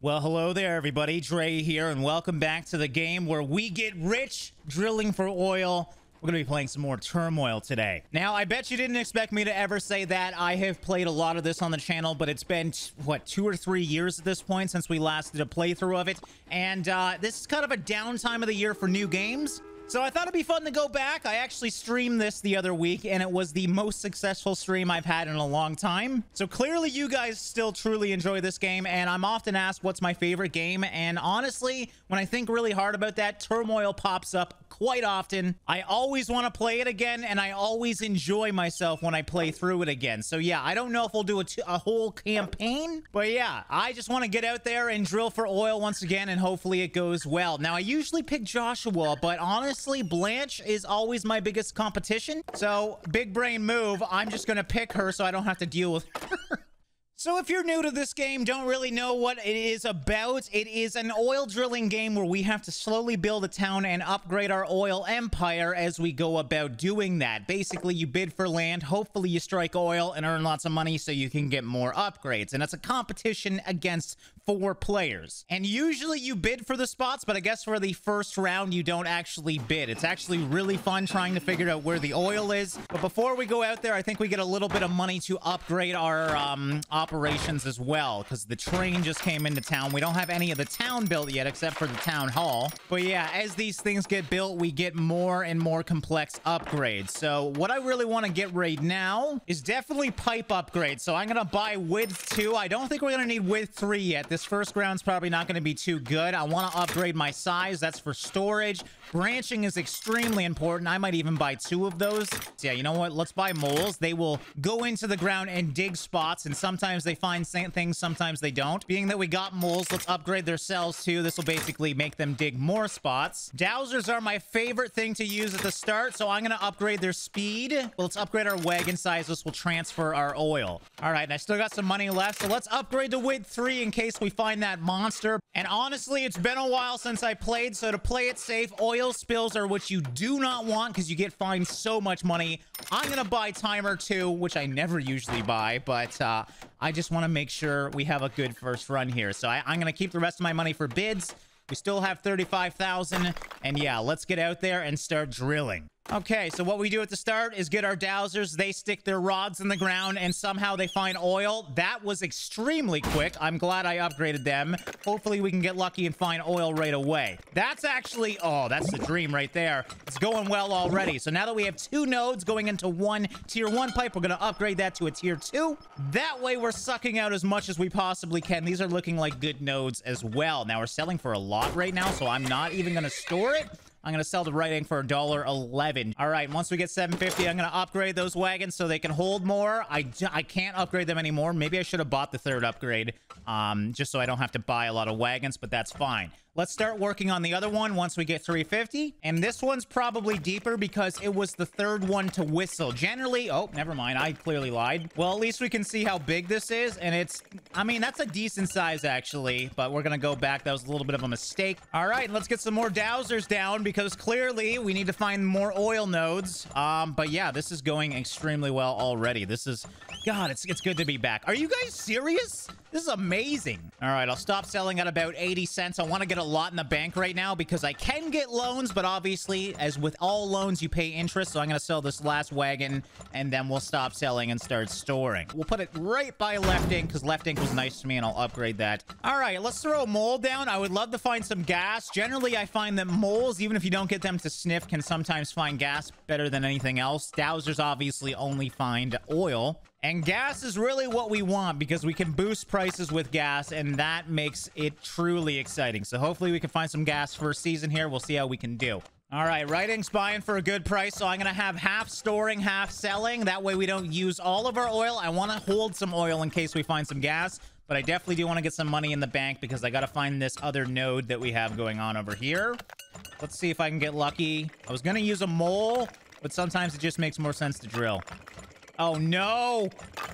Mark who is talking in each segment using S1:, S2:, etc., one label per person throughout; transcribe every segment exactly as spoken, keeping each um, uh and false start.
S1: Well, hello there, everybody. Drae here, and welcome back to the game where we get rich drilling for oil. We're going to be playing some more Turmoil today. Now, I bet you didn't expect me to ever say that. I have played a lot of this on the channel, but it's been, what, two or three years at this point since we last did a playthrough of it. And uh, this is kind of a downtime of the year for new games. So I thought it'd be fun to go back. I actually streamed this the other week, and it was the most successful stream I've had in a long time. So clearly you guys still truly enjoy this game, and I'm often asked what's my favorite game. And honestly, when I think really hard about that, Turmoil pops up quite often. I always want to play it again, and I always enjoy myself when I play through it again. So yeah, I don't know if we'll do a, a whole campaign, but yeah, I just want to get out there and drill for oil once again, and hopefully it goes well. Now, I usually pick Joshua, but honestly, Blanche is always my biggest competition. So big brain move. I'm just going to pick her so I don't have to deal with her. So if you're new to this game, don't really know what it is about, it is an oil drilling game where we have to slowly build a town and upgrade our oil empire as we go about doing that. Basically, you bid for land, hopefully you strike oil and earn lots of money so you can get more upgrades. And it's a competition against four players. And usually you bid for the spots, but I guess for the first round, you don't actually bid. It's actually really fun trying to figure out where the oil is. But before we go out there, I think we get a little bit of money to upgrade our um, operations as well, because the train just came into town. We don't have any of the town built yet, except for the town hall. But yeah, as these things get built, we get more and more complex upgrades. So what I really want to get right now is definitely pipe upgrades. So I'm going to buy width two. I don't think we're going to need width three yet. This first ground's probably not going to be too good. I want to upgrade my size. That's for storage. Branching is extremely important. I might even buy two of those. So yeah, you know what? Let's buy moles. They will go into the ground and dig spots, and sometimes they find things, sometimes they don't. Being that we got moles, let's upgrade their cells too. This will basically make them dig more spots. Dowsers are my favorite thing to use at the start, so I'm going to upgrade their speed. Well, let's upgrade our wagon size. This will transfer our oil. All right, and I still got some money left, so let's upgrade to width three in case we find that monster. And honestly, it's been a while since I played, so to play it safe, oil spills are what you do not want because you get fined so much money. I'm going to buy timer two, which I never usually buy, but uh, I just want to make sure we have a good first run here. So I, I'm going to keep the rest of my money for bids. We still have thirty-five thousand, and yeah, let's get out there and start drilling. Okay, so what we do at the start is get our dowsers. They stick their rods in the ground, and somehow they find oil. That was extremely quick. I'm glad I upgraded them. Hopefully, we can get lucky and find oil right away. That's actually... Oh, that's the dream right there. It's going well already. So now that we have two nodes going into one tier one pipe, we're going to upgrade that to a tier two. That way, we're sucking out as much as we possibly can. These are looking like good nodes as well. Now, we're selling for a lot right now, so I'm not even going to store it. I'm going to sell the writing for a dollar eleven. All right, once we get seven fifty, I'm going to upgrade those wagons so they can hold more. I, I can't upgrade them anymore. Maybe I should have bought the third upgrade um, just so I don't have to buy a lot of wagons, but that's fine. Let's start working on the other one once we get three fifty. And this one's probably deeper because it was the third one to whistle. Generally, oh, never mind. I clearly lied. Well, at least we can see how big this is. And it's, I mean, that's a decent size, actually. But we're going to go back. That was a little bit of a mistake. All right, let's get some more dowsers down because clearly we need to find more oil nodes. Um, but yeah, this is going extremely well already. This is, God, it's, it's good to be back. Are you guys serious? This is amazing. All right, I'll stop selling at about eighty cents. I want to get a lot in the bank right now because I can get loans, but obviously, as with all loans, you pay interest. So I'm going to sell this last wagon, and then we'll stop selling and start storing. We'll put it right by left ink because left ink was nice to me, and I'll upgrade that. All right, let's throw a mole down. I would love to find some gas. Generally, I find that moles, even if you don't get them to sniff, can sometimes find gas better than anything else. Dowsers obviously only find oil. And gas is really what we want because we can boost prices with gas, and that makes it truly exciting. So hopefully we can find some gas first season here. We'll see how we can do. All right, writing's buying for a good price, so I'm going to have half storing, half selling. That way we don't use all of our oil. I want to hold some oil in case we find some gas, but I definitely do want to get some money in the bank because I got to find this other node that we have going on over here. Let's see if I can get lucky. I was going to use a mole, but sometimes it just makes more sense to drill. Oh, no.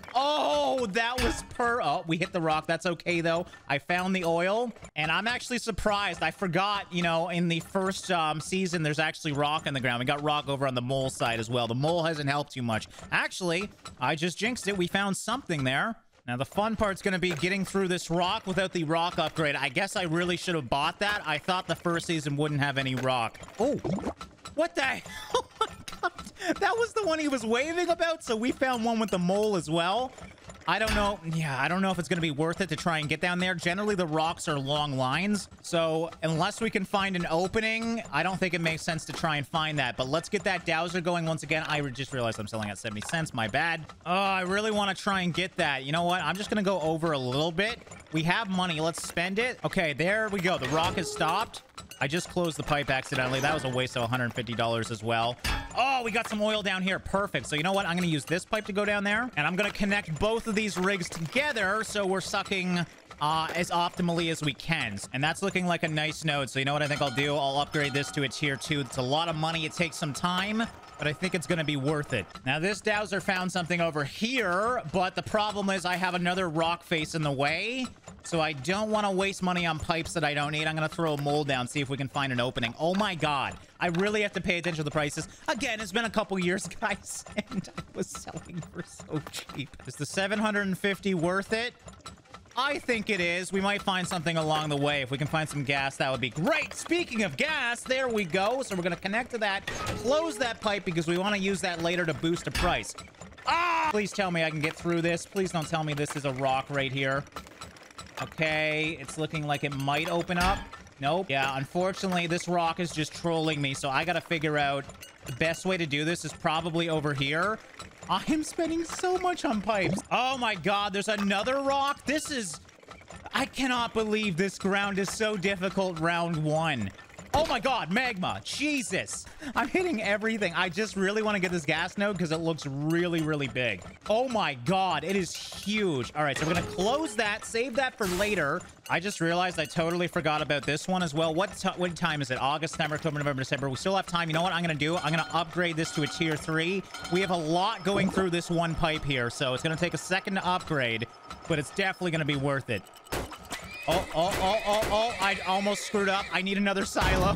S1: Oh, that was per... Oh, we hit the rock. That's okay, though. I found the oil, and I'm actually surprised. I forgot, you know, in the first um, season, there's actually rock in the ground. We got rock over on the mole side as well. The mole hasn't helped too much. Actually, I just jinxed it. We found something there. Now, the fun part's going to be getting through this rock without the rock upgrade. I guess I really should have bought that. I thought the first season wouldn't have any rock. Oh, what the? Oh, my God. That was the one he was waving about. So we found one with the mole as well. I don't know. Yeah, I don't know if it's going to be worth it to try and get down there. Generally, the rocks are long lines. So unless we can find an opening, I don't think it makes sense to try and find that. But let's get that dowser going once again. I just realized I'm selling at seventy cents. My bad. Oh, I really want to try and get that. You know what? I'm just going to go over a little bit. We have money. Let's spend it. Okay, there we go. The rock has stopped. I just closed the pipe accidentally. That was a waste of one hundred fifty dollars as well. Oh, we got some oil down here. Perfect. So you know what? I'm going to use this pipe to go down there. And I'm going to connect both of these rigs together so we're sucking uh, as optimally as we can. And that's looking like a nice node. So you know what I think I'll do? I'll upgrade this to a tier two. It's a lot of money. It takes some time, but I think it's going to be worth it. Now, this dowser found something over here, but the problem is I have another rock face in the way. So I don't want to waste money on pipes that I don't need. I'm going to throw a mold down, see if we can find an opening. Oh my God. I really have to pay attention to the prices. Again, it's been a couple years, guys, and I was selling for so cheap. Is the seven hundred fifty worth it? I think it is. We might find something along the way. If we can find some gas, that would be great. Speaking of gas, there we go. So we're going to connect to that, close that pipe because we want to use that later to boost the price. Ah! Please tell me I can get through this. Please don't tell me this is a rock right here. Okay, it's looking like it might open up. Nope. Yeah, unfortunately, this rock is just trolling me, so I gotta figure out the best way to do this is probably over here. I am spending so much on pipes. Oh my God, there's another rock. This is... I cannot believe this ground is so difficult round one. Oh my God, magma. Jesus. I'm hitting everything. I just really want to get this gas node because it looks really, really big. Oh my God, it is huge. All right, so we're going to close that, save that for later. I just realized I totally forgot about this one as well. What, what time is it? August, September, October, November, December. We still have time. You know what I'm going to do? I'm going to upgrade this to a tier three. We have a lot going through this one pipe here, so it's going to take a second to upgrade, but it's definitely going to be worth it. Oh, oh, oh, oh, oh, I almost screwed up. I need another silo.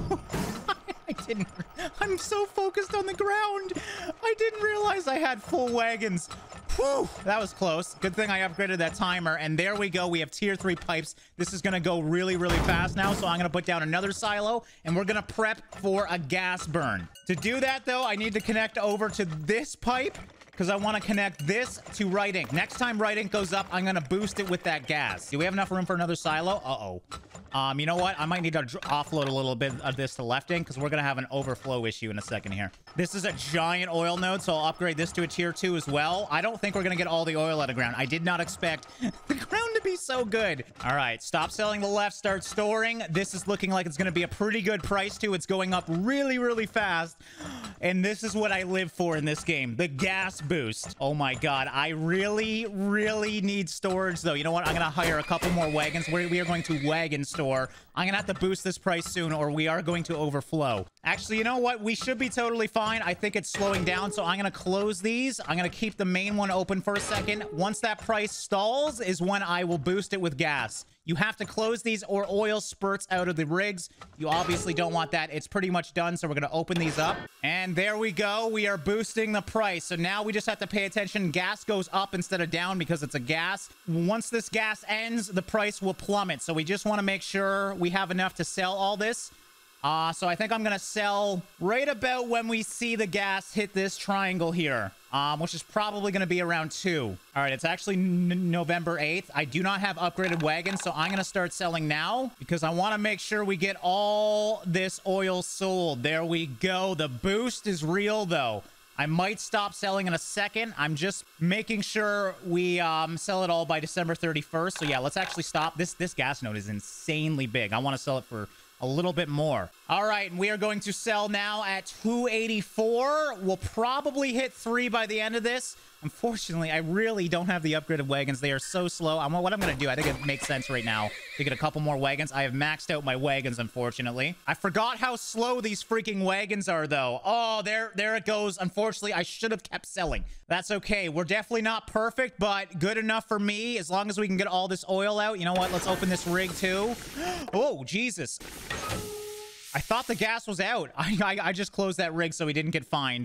S1: I didn't. I'm so focused on the ground. I didn't realize I had full wagons. Whew, that was close. Good thing I upgraded that timer. And there we go. We have tier three pipes. This is going to go really, really fast now. So I'm going to put down another silo and we're going to prep for a gas burn. To do that, though, I need to connect over to this pipe, because I want to connect this to right ink. Next time right ink goes up, I'm going to boost it with that gas. Do we have enough room for another silo? Uh-oh. Um, you know what? I might need to offload a little bit of this to left ink because we're going to have an overflow issue in a second here. This is a giant oil node, so I'll upgrade this to a tier two as well. I don't think we're going to get all the oil out of ground. I did not expect the ground to be so good. All right, stop selling the left, start storing. This is looking like it's going to be a pretty good price too. It's going up really, really fast. And this is what I live for in this game, the gas boost. Oh my God, I really, really need storage though. You know what? I'm going to hire a couple more wagons. We're, we are going to wagon store. I'm gonna have to boost this price soon or we are going to overflow. Actually, you know what? We should be totally fine. I think it's slowing down, so I'm gonna close these. I'm gonna keep the main one open for a second. Once that price stalls is when I will boost it with gas. You have to close these or oil spurts out of the rigs. You obviously don't want that. It's pretty much done, so we're going to open these up. And there we go. We are boosting the price. So now we just have to pay attention. Gas goes up instead of down because it's a gas. Once this gas ends, the price will plummet. So we just want to make sure we have enough to sell all this. Uh, so I think I'm going to sell right about when we see the gas hit this triangle here, um, which is probably going to be around two. All right, it's actually n November eighth. I do not have upgraded wagons, so I'm going to start selling now because I want to make sure we get all this oil sold. There we go. The boost is real, though. I might stop selling in a second. I'm just making sure we um, sell it all by December thirty-first. So yeah, let's actually stop. This, this gas node is insanely big. I want to sell it for a little bit more. All right, and we are going to sell now at two eighty-four. We'll probably hit three by the end of this. Unfortunately, I really don't have the upgraded wagons. They are so slow. I'm, what I'm going to do, I think it makes sense right now to get a couple more wagons. I have maxed out my wagons, unfortunately. I forgot how slow these freaking wagons are, though. Oh, there, there it goes. Unfortunately, I should have kept selling. That's okay. We're definitely not perfect, but good enough for me. As long as we can get all this oil out. You know what? Let's open this rig, too. Oh, Jesus. I thought the gas was out. I, I, I just closed that rig so we didn't get fined.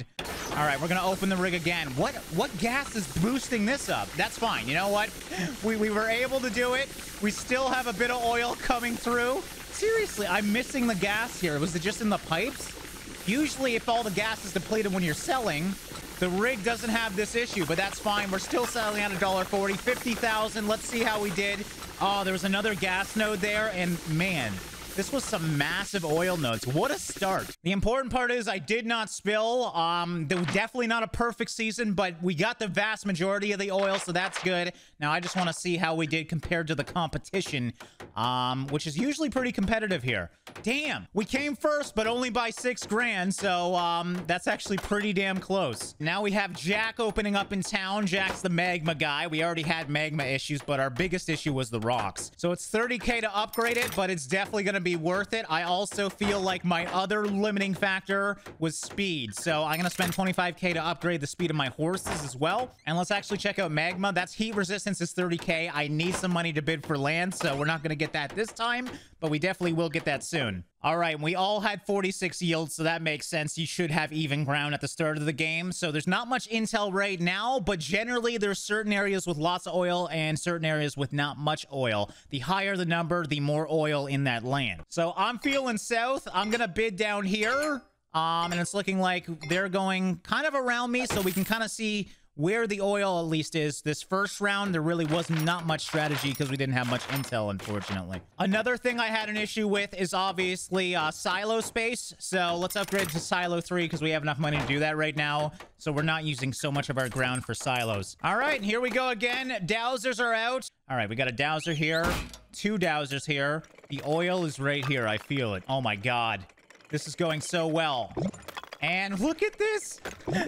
S1: All right, we're gonna open the rig again. What what gas is boosting this up? That's fine. You know what? We, we were able to do it. We still have a bit of oil coming through. Seriously, I'm missing the gas here. Was it just in the pipes? Usually, if all the gas is depleted when you're selling, the rig doesn't have this issue, but that's fine. We're still selling at a dollar forty, fifty thousand. Let's see how we did. Oh, there was another gas node there, and man, this was some massive oil nodes. What a start. The important part is I did not spill. Um, there was definitely not a perfect season, but we got the vast majority of the oil, so that's good. Now, I just want to see how we did compared to the competition, um, which is usually pretty competitive here. Damn, we came first, but only by six grand, so um, that's actually pretty damn close. Now we have Jack opening up in town. Jack's the magma guy. We already had magma issues, but our biggest issue was the rocks. So it's thirty K to upgrade it, but it's definitely going to be worth it. I also feel like my other limiting factor was speed, so I'm gonna spend twenty-five K to upgrade the speed of my horses as well. And let's actually check out magma. That's heat resistance is thirty K. I need some money to bid for land, so we're not gonna get that this time, but we definitely will get that soon. All right, we all had forty-six yields, so that makes sense. You should have even ground at the start of the game. So there's not much intel right now, but generally there's certain areas with lots of oil and certain areas with not much oil. The higher the number, the more oil in that land. So I'm feeling south. I'm gonna bid down here. Um, and it's looking like they're going kind of around me, so we can kind of see where the oil at least is. This first round, there really was not much strategy because we didn't have much intel, unfortunately. Another thing I had an issue with is obviously uh, silo space. So let's upgrade to silo three because we have enough money to do that right now. So we're not using so much of our ground for silos. All right, here we go again. Dowsers are out. All right, we got a dowser here, two dowsers here. The oil is right here. I feel it. Oh my God. This is going so well. And look at this.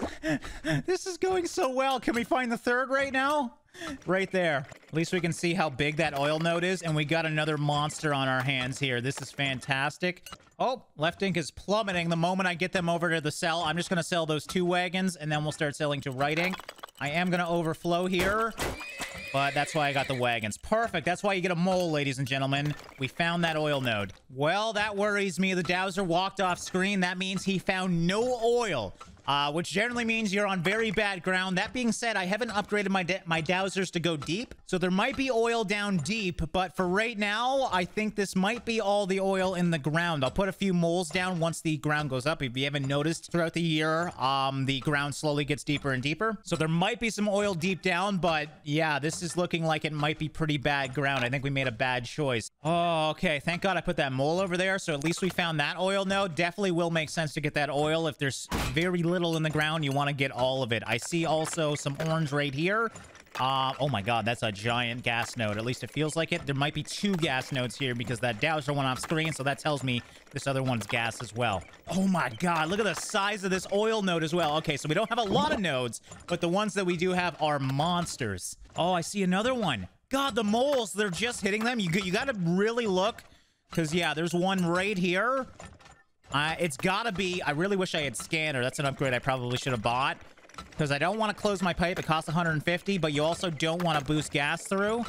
S1: This is going so well. Can we find the third right now? Right there. At least we can see how big that oil node is. And we got another monster on our hands here. This is fantastic. Oh, left ink is plummeting. The moment I get them over to the sell, I'm just going to sell those two wagons. And then we'll start selling to right ink. I am going to overflow here. But that's why I got the wagons. Perfect. That's why you get a mole, ladies and gentlemen. We found that oil node. Well, that worries me. The dowser walked off screen. That means he found no oil. Uh, which generally means you're on very bad ground. That being said, I haven't upgraded my my dowsers to go deep. So there might be oil down deep. But for right now, I think this might be all the oil in the ground. I'll put a few moles down once the ground goes up. If you haven't noticed throughout the year, um, the ground slowly gets deeper and deeper. So there might be some oil deep down. But yeah, this is looking like it might be pretty bad ground. I think we made a bad choice. Oh, okay. Thank God I put that mole over there. So at least we found that oil node. Definitely will make sense to get that oil. If there's very little in the ground, you want to get all of it. I see also some orange right here. Uh, oh my God, that's a giant gas node. At least it feels like it. There might be two gas nodes here because that dowser went off screen, so that tells me this other one's gas as well. Oh my God, look at the size of this oil node as well. Okay, so we don't have a lot of nodes, but the ones that we do have are monsters. Oh, I see another one. God, the moles, they're just hitting them. You, you got to really look because, yeah, there's one right here. Uh, it's gotta be... I really wish I had scanner. That's an upgrade I probably should have bought. Because I don't want to close my pipe. It costs one hundred fifty, but you also don't want to boost gas through.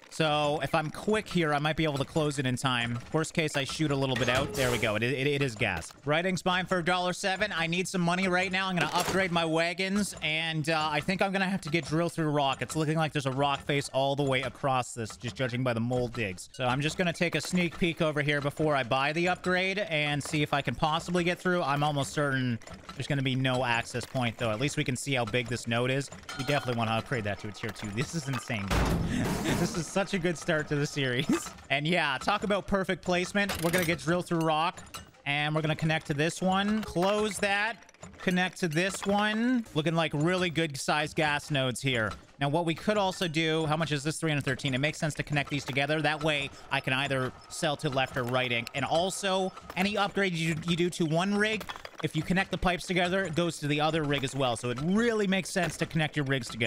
S1: So if I'm quick here, I might be able to close it in time. Worst case, I shoot a little bit out. There we go. It, it, it is gas. Writing's buying for a dollar seven. I need some money right now. I'm going to upgrade my wagons. And uh, I think I'm going to have to get drill through rock. It's looking like there's a rock face all the way across this, just judging by the mole digs. So I'm just going to take a sneak peek over here before I buy the upgrade and see if I can possibly get through. I'm almost certain there's going to be no access point, though. At least we can see how big this node is. We definitely want to upgrade that to a tier two. This is insane. This is such a good start to the series. And yeah, talk about perfect placement. We're gonna get drilled through rock and we're gonna connect to this one, close that, connect to this one. Looking like really good sized gas nodes here. Now what we could also do, how much is this? three hundred thirteen. It makes sense to connect these together. That way I can either sell to left or right ink. And also any upgrade you, you do to one rig, if you connect the pipes together, it goes to the other rig as well. So it really makes sense to connect your rigs together.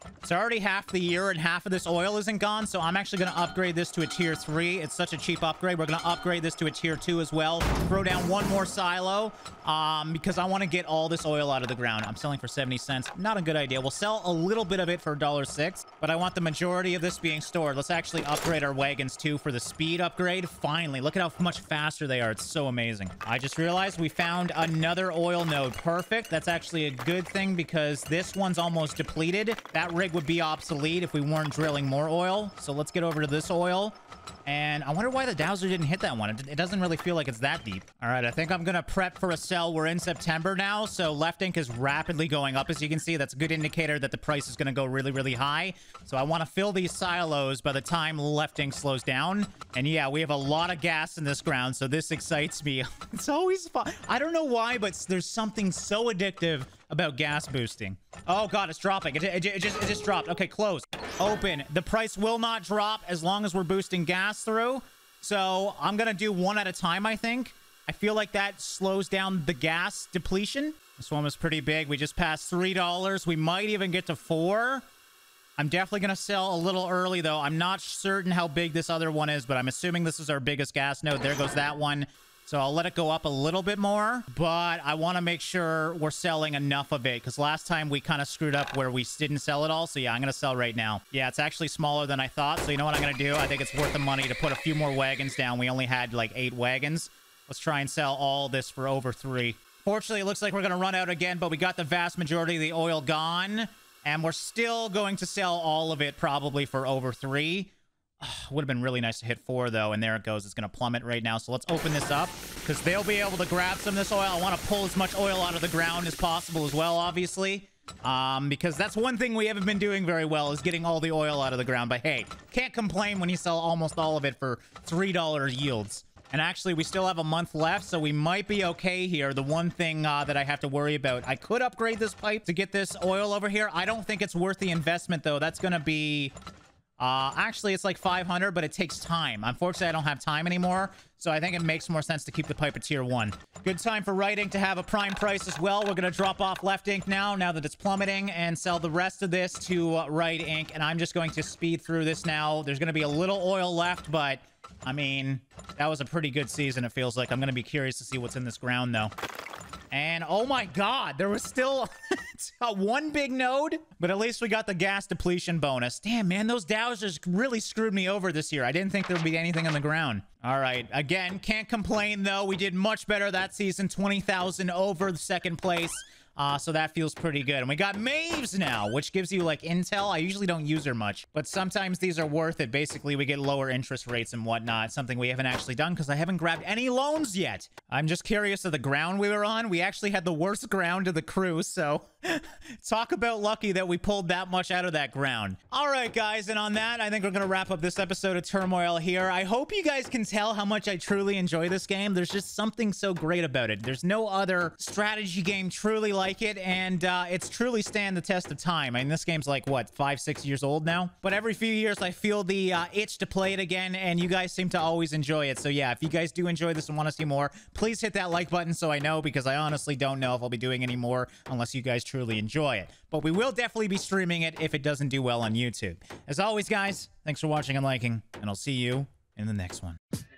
S1: It's already half the year and half of this oil isn't gone, so I'm actually going to upgrade this to a tier three. It's such a cheap upgrade. We're going to upgrade this to a tier two as well. Throw down one more silo um, because I want to get all this oil out of the ground. I'm selling for seventy cents. Not a good idea. We'll sell a little bit of it for a dollar six, but I want the majority of this being stored. Let's actually upgrade our wagons too for the speed upgrade. Finally, look at how much faster they are. It's so amazing. I just realized we found another oil node. Perfect. That's actually a good thing because this one's almost depleted. That rig would be obsolete if we weren't drilling more oil. So let's get over to this oil. And I wonder why the dowser didn't hit that one. It, it doesn't really feel like it's that deep. All right, I think I'm going to prep for a sell. We're in September now, so left ink is rapidly going up. As you can see, that's a good indicator that the price is going to go really, really high. So I want to fill these silos by the time left ink slows down. And yeah, we have a lot of gas in this ground, so this excites me. It's always fun. I don't know why, but there's something so addictive about gas boosting. Oh god, it's dropping. It, it, it, just, it just dropped. Okay, close. Open. The price will not drop as long as we're boosting gas through. So I'm gonna do one at a time, I think. I feel like that slows down the gas depletion. This one was pretty big. We just passed three dollars. We might even get to four. I'm definitely gonna sell a little early though. I'm not certain how big this other one is, but I'm assuming this is our biggest gas node. There goes that one. So I'll let it go up a little bit more, but I want to make sure we're selling enough of it because last time we kind of screwed up where we didn't sell it all. So yeah, I'm going to sell right now. Yeah, it's actually smaller than I thought. So you know what I'm going to do? I think it's worth the money to put a few more wagons down. We only had like eight wagons. Let's try and sell all this for over three. Fortunately, it looks like we're going to run out again, but we got the vast majority of the oil gone. And we're still going to sell all of it probably for over three. Would have been really nice to hit four, though. And there it goes. It's going to plummet right now. So let's open this up because they'll be able to grab some of this oil. I want to pull as much oil out of the ground as possible as well, obviously. Um, because that's one thing we haven't been doing very well is getting all the oil out of the ground. But hey, can't complain when you sell almost all of it for three dollar yields. And actually, we still have a month left, so we might be okay here. The one thing uh, that I have to worry about, I could upgrade this pipe to get this oil over here. I don't think it's worth the investment, though. That's going to be... Uh, actually, it's like five hundred, but it takes time. Unfortunately, I don't have time anymore, so I think it makes more sense to keep the pipe at tier one. Good time for right ink to have a prime price as well. We're going to drop off left ink now, now that it's plummeting, and sell the rest of this to uh, right ink, and I'm just going to speed through this now. There's going to be a little oil left, but, I mean, that was a pretty good season, it feels like. I'm going to be curious to see what's in this ground, though. And oh my god, there was still one big node, but at least we got the gas depletion bonus. Damn, man, those dowsers really screwed me over this year. I didn't think there would be anything on the ground. All right, again, can't complain though. We did much better that season, twenty thousand over the second place. Uh, so that feels pretty good. And we got Maves now, which gives you like intel. I usually don't use her much, but sometimes these are worth it. Basically, we get lower interest rates and whatnot. Something we haven't actually done because I haven't grabbed any loans yet. I'm just curious of the ground we were on. We actually had the worst ground of the crew, so talk about lucky that we pulled that much out of that ground. All right, guys, and on that, I think we're going to wrap up this episode of Turmoil here. I hope you guys can tell how much I truly enjoy this game. There's just something so great about it. There's no other strategy game truly like like it, and uh, it's truly stand the test of time. I mean, this game's like, what, five, six years old now? But every few years, I feel the uh, itch to play it again, and you guys seem to always enjoy it. So yeah, if you guys do enjoy this and want to see more, please hit that like button so I know, because I honestly don't know if I'll be doing any more unless you guys truly enjoy it. But we will definitely be streaming it if it doesn't do well on YouTube. As always, guys, thanks for watching and liking, and I'll see you in the next one.